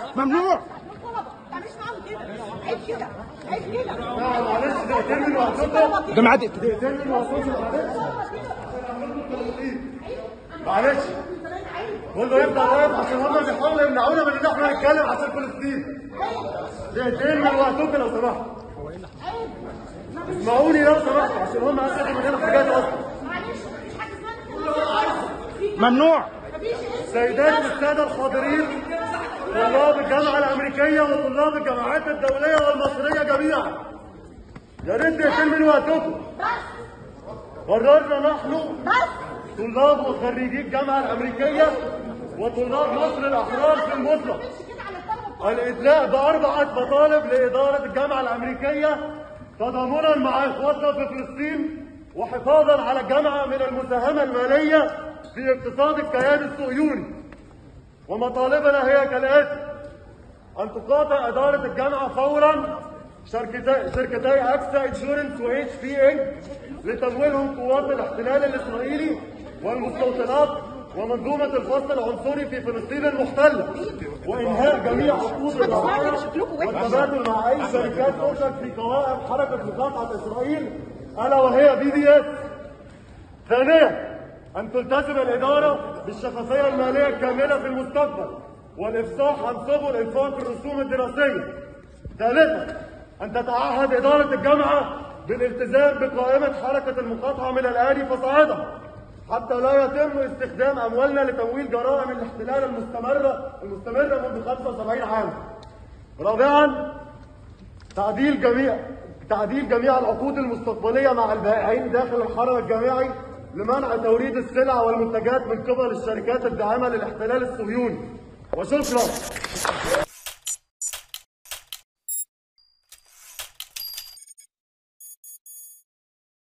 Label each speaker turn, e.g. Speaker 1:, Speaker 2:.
Speaker 1: ممنوع.
Speaker 2: مش معاهم كده، عيب كده، عيب كده.
Speaker 3: لا معلش دقيقتين من وقتكم.
Speaker 1: جماعة
Speaker 3: دقيقتين من وقتكم معلش. كله يبدا واقف عشان هم بيحاولوا يمنعونا من ان احنا نتكلم عشان فلسطين. دقيقتين من وقتكم لو سمحتوا. اسمعوني لو سمحتوا عشان هم اساسا من هنا حاجات اصلا.
Speaker 2: معلش مفيش حاجه اسمها
Speaker 1: ممنوع.
Speaker 3: السيدات والساده الحاضرين، طلاب الجامعه الامريكيه وطلاب الجامعات الدوليه والمصريه جميعا، يا ريت دقيقتين من وقتكم. قررنا نحن طلاب وخريجي الجامعه الامريكيه وطلاب مصر الاحرار في المطلق الادلاء باربعه مطالب لاداره الجامعه الامريكيه تضامنا مع اخواتنا في فلسطين وحفاظا على الجامعه من المساهمه الماليه في اقتصاد الكيان الصهيوني. ومطالبنا هي كالاتي: ان تقاطع اداره الجامعه فورا شركتي اكسا انشورنس واتش بي ان لتمويلهم قوات الاحتلال الاسرائيلي والمستوطنات ومنظومه الفصل العنصري في فلسطين المحتله، وانهاء جميع عقود الرعايه والتبادل مع اي شركات تشرك في قوائم حركه مقاطعه اسرائيل الا وهي BDS. ثانيا، ان تلتزم الاداره بالشفافيه الماليه الكامله في المستقبل والافصاح عن سبل انفاق الرسوم الدراسيه. ثالثا، ان تتعهد اداره الجامعه بالالتزام بقائمه حركه المقاطعه من الان فصاعدا حتى لا يتم استخدام اموالنا لتمويل جرائم الاحتلال المستمره منذ 75 عاما. رابعا، تعديل جميع العقود المستقبليه مع البائعين داخل الحرم الجامعي لمنع توريد السلع والمنتجات من قبل الشركات الداعمه للاحتلال الصهيوني. وشكرا.